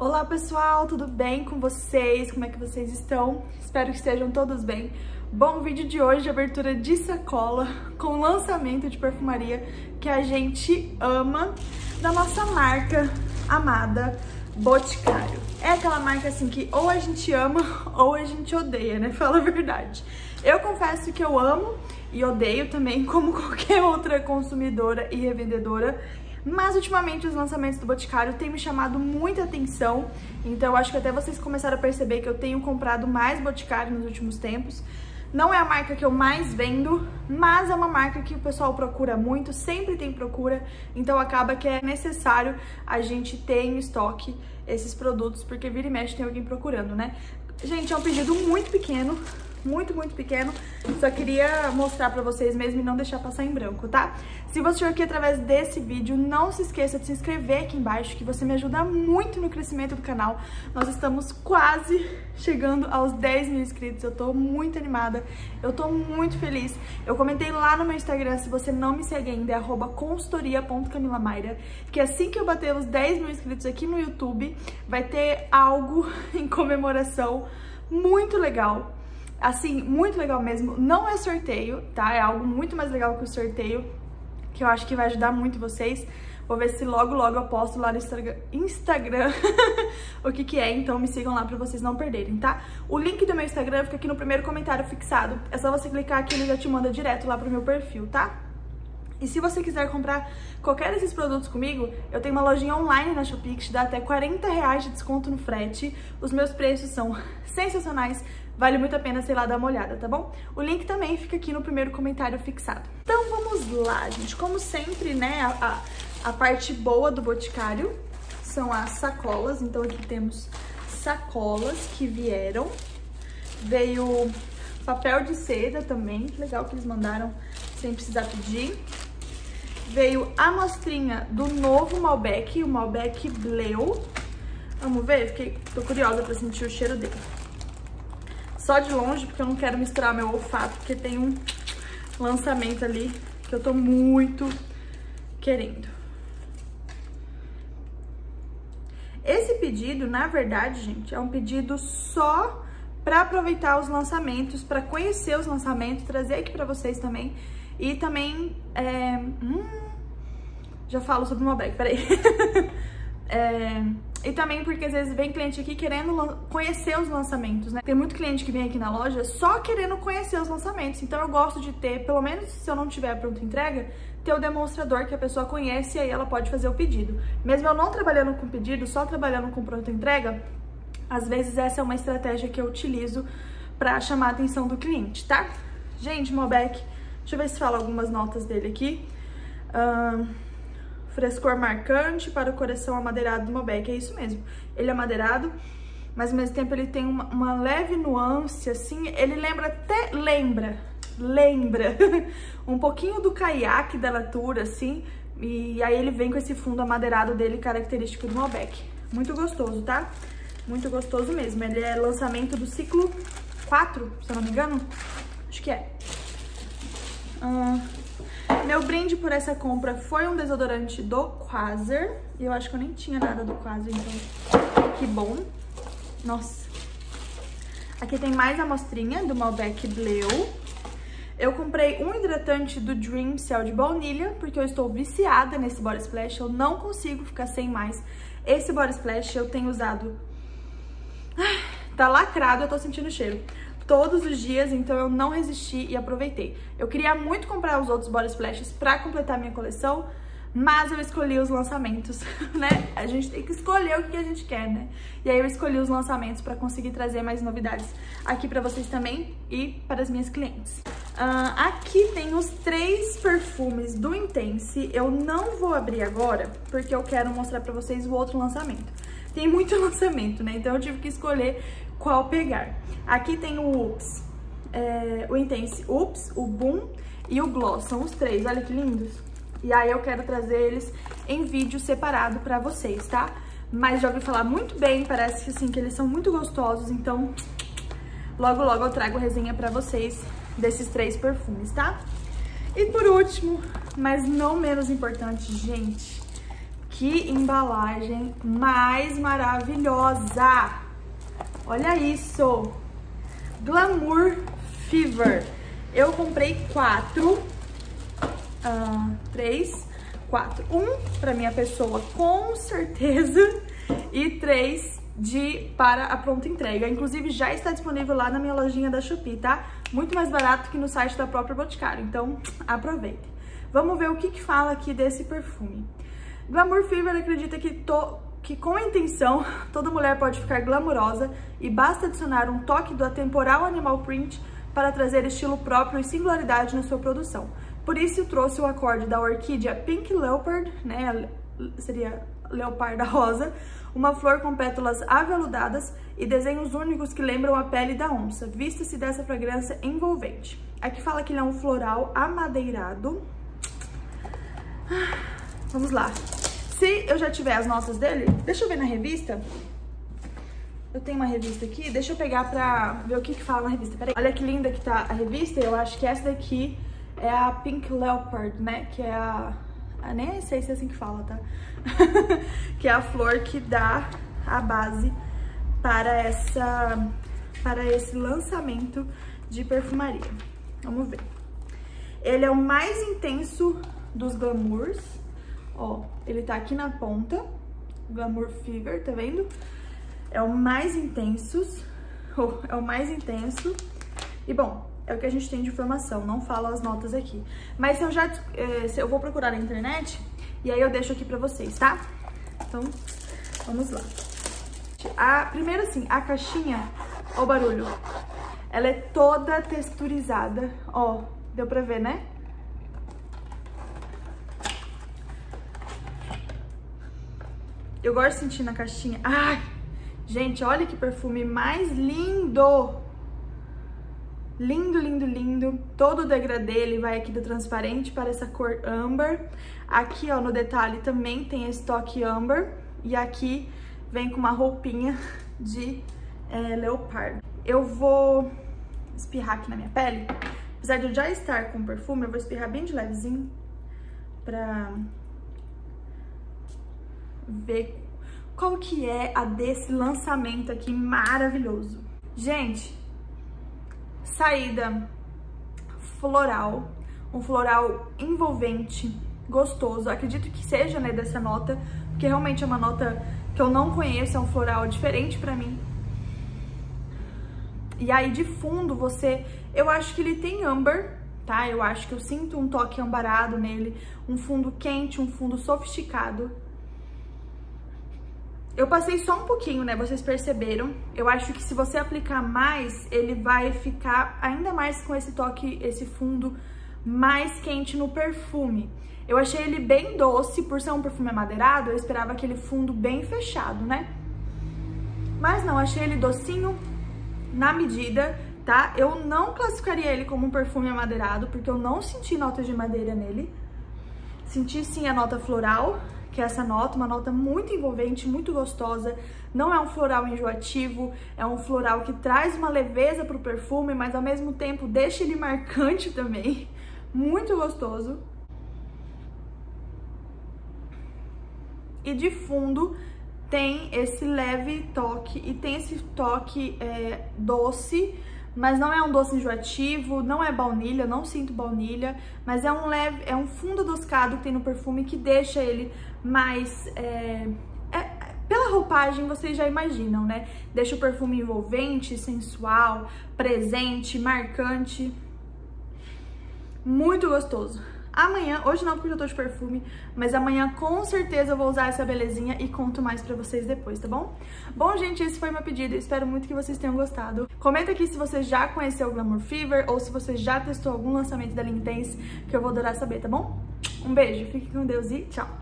Olá pessoal, tudo bem com vocês? Como é que vocês estão? Espero que estejam todos bem. Bom, o vídeo de hoje é abertura de sacola com lançamento de perfumaria que a gente ama, da nossa marca amada Boticário. É aquela marca assim que ou a gente ama ou a gente odeia, né? Fala a verdade. Eu confesso que eu amo e odeio também, como qualquer outra consumidora e revendedora. Mas ultimamente os lançamentos do Boticário têm me chamado muita atenção, então eu acho que até vocês começaram a perceber que eu tenho comprado mais Boticário nos últimos tempos. Não é a marca que eu mais vendo, mas é uma marca que o pessoal procura muito, sempre tem procura, então acaba que é necessário a gente ter em estoque esses produtos, porque vira e mexe tem alguém procurando, né? Gente, é um pedido muito pequeno, muito pequeno, só queria mostrar pra vocês mesmo e não deixar passar em branco, tá? Se você chegou aqui através desse vídeo, não se esqueça de se inscrever aqui embaixo, que você me ajuda muito no crescimento do canal. Nós estamos quase chegando aos 10 mil inscritos, eu tô muito animada, eu tô muito feliz. Eu comentei lá no meu Instagram, se você não me segue ainda, é @consultoria.camilamaira, que assim que eu bater os 10 mil inscritos aqui no YouTube, vai ter algo em comemoração muito legal. Assim, muito legal mesmo. Não é sorteio, tá? É algo muito mais legal que o sorteio, que eu acho que vai ajudar muito vocês. Vou ver se logo eu posto lá no Instagram o que é, então me sigam lá pra vocês não perderem, tá? O link do meu Instagram fica aqui no primeiro comentário fixado. É só você clicar aqui e ele já te manda direto lá pro meu perfil, tá? E se você quiser comprar qualquer desses produtos comigo, eu tenho uma lojinha online na Shopee que te dá até R$40 de desconto no frete. Os meus preços são sensacionais, vale muito a pena, sei lá, dar uma olhada, tá bom? O link também fica aqui no primeiro comentário fixado. Então vamos lá, gente. Como sempre, né, a parte boa do Boticário são as sacolas. Então aqui temos sacolas que vieram. Veio papel de seda também, que legal que eles mandaram sem precisar pedir. Veio a amostrinha do novo Malbec, o Malbec Bleu. Vamos ver? Tô curiosa pra sentir o cheiro dele. Só de longe, porque eu não quero misturar meu olfato, porque tem um lançamento ali que eu tô muito querendo. Esse pedido, na verdade, gente, é um pedido só pra aproveitar os lançamentos, pra conhecer os lançamentos, trazer aqui pra vocês também. E também, já falo sobre o Malbec, peraí. E também porque às vezes vem cliente aqui querendo conhecer os lançamentos, né? Tem muito cliente que vem aqui na loja só querendo conhecer os lançamentos. Então eu gosto de ter, pelo menos se eu não tiver pronta entrega, ter o demonstrador que a pessoa conhece e aí ela pode fazer o pedido. Mesmo eu não trabalhando com pedido, só trabalhando com pronta entrega, às vezes essa é uma estratégia que eu utilizo pra chamar a atenção do cliente, tá? Gente, Malbec, deixa eu ver se fala algumas notas dele aqui. Frescor marcante para o coração amadeirado do Malbec, é isso mesmo. Ele é amadeirado, mas ao mesmo tempo ele tem uma leve nuance, assim, ele lembra um pouquinho do caiaque da Latour, assim, e aí ele vem com esse fundo amadeirado dele, característico do Malbec. Muito gostoso, tá? Muito gostoso mesmo. Ele é lançamento do ciclo 4, se eu não me engano. Acho que é. Meu brinde por essa compra foi um desodorante do Quasar. E eu acho que eu nem tinha nada do Quasar, então que bom. Nossa. Aqui tem mais amostrinha do Malbec Bleu. Eu comprei um hidratante do Dream Cell de baunilha, porque eu estou viciada nesse Body Splash. Eu não consigo ficar sem mais. Esse Body Splash eu tenho usado... Tá lacrado, eu tô sentindo o cheiro todos os dias, então eu não resisti e aproveitei. Eu queria muito comprar os outros Body Splashes pra completar minha coleção, mas eu escolhi os lançamentos, né? A gente tem que escolher o que a gente quer, né? E aí eu escolhi os lançamentos pra conseguir trazer mais novidades aqui pra vocês também e para as minhas clientes. Aqui tem os 3 perfumes do Intense. Eu não vou abrir agora, porque eu quero mostrar pra vocês o outro lançamento. Tem muito lançamento, né? Então eu tive que escolher qual pegar. Aqui tem o Ups, o Intense Ups, o Boom e o Gloss. São os 3, olha que lindos. E aí eu quero trazer eles em vídeo separado pra vocês, tá? Mas já ouvi falar muito bem, parece que assim, que eles são muito gostosos, então logo eu trago resenha pra vocês desses 3 perfumes, tá? E por último, mas não menos importante, gente, Que embalagem mais maravilhosa! Olha isso! Glamour Fever. Eu comprei 4. 3, 4. Um pra minha pessoa, com certeza. E 3 para a pronta entrega. Inclusive, já está disponível lá na minha lojinha da Shopee, tá? Muito mais barato que no site da própria Boticário. Então, aproveite. Vamos ver o que fala aqui desse perfume. Glamour Fever acredita que com a intenção, toda mulher pode ficar glamurosa e basta adicionar um toque do atemporal Animal Print para trazer estilo próprio e singularidade na sua produção. Por isso, trouxe o acorde da orquídea Pink Leopard, né, seria leoparda rosa, uma flor com pétalas aveludadas e desenhos únicos que lembram a pele da onça. Vista-se dessa fragrância envolvente. Aqui fala que ele é um floral amadeirado. Vamos lá. Se eu já tiver as notas dele, deixa eu ver na revista. Eu tenho uma revista aqui, deixa eu pegar pra ver o que fala na revista. Peraí. Olha que linda que tá a revista, eu acho que essa daqui é a Pink Leopard, né? Que é a... nem sei se é assim que fala, tá? Que é a flor que dá a base para esse lançamento de perfumaria. Vamos ver. Ele é o mais intenso dos glamours. Ó, ele tá aqui na ponta. Glamour Fever, tá vendo? É o mais intenso. É o mais intenso. E bom, é o que a gente tem de informação, não fala as notas aqui. Mas se eu vou procurar na internet, e aí eu deixo aqui pra vocês, tá? Então, vamos lá. Primeiro assim, a caixinha, ó o barulho. Ela é toda texturizada, ó, deu pra ver, né? Eu gosto de sentir na caixinha. Ai, gente, olha que perfume mais lindo! Lindo, lindo, lindo. Todo o degradê, ele vai aqui do transparente para essa cor âmbar. Aqui, ó, no detalhe também tem esse toque âmbar. E aqui vem com uma roupinha de leopardo. Eu vou espirrar aqui na minha pele. Apesar de eu já estar com perfume, eu vou espirrar bem de levezinho pra ver qual que é a desse lançamento aqui maravilhoso. Gente, saída floral, um floral envolvente, gostoso. Acredito que seja, né, dessa nota, porque realmente é uma nota que eu não conheço, é um floral diferente pra mim. E aí de fundo eu acho que ele tem âmbar, tá? Eu acho que eu sinto um toque ambarado nele, um fundo quente, um fundo sofisticado. Eu passei só um pouquinho, né? Vocês perceberam. Eu acho que se você aplicar mais, ele vai ficar ainda mais com esse toque, esse fundo mais quente no perfume. Eu achei ele bem doce, por ser um perfume amadeirado, eu esperava aquele fundo bem fechado, né? Mas não, achei ele docinho, na medida, tá? Eu não classificaria ele como um perfume amadeirado, porque eu não senti notas de madeira nele. Senti sim a nota floral, que é essa nota, uma nota muito envolvente, muito gostosa. Não é um floral enjoativo, é um floral que traz uma leveza pro perfume, mas ao mesmo tempo deixa ele marcante também. Muito gostoso. E de fundo tem esse leve toque, e tem esse toque doce, mas não é um doce enjoativo, não é baunilha, não sinto baunilha, mas é um fundo adocicado que tem no perfume que deixa ele mais... pela roupagem vocês já imaginam, né? Deixa o perfume envolvente, sensual, presente, marcante. Muito gostoso. Amanhã, hoje não porque eu tô de perfume, mas amanhã com certeza eu vou usar essa belezinha e conto mais pra vocês depois, tá bom? Bom, gente, esse foi meu pedido, espero muito que vocês tenham gostado. Comenta aqui se você já conheceu o Glamour Fever ou se você já testou algum lançamento da Lintense, que eu vou adorar saber, tá bom? Um beijo, fique com Deus e tchau!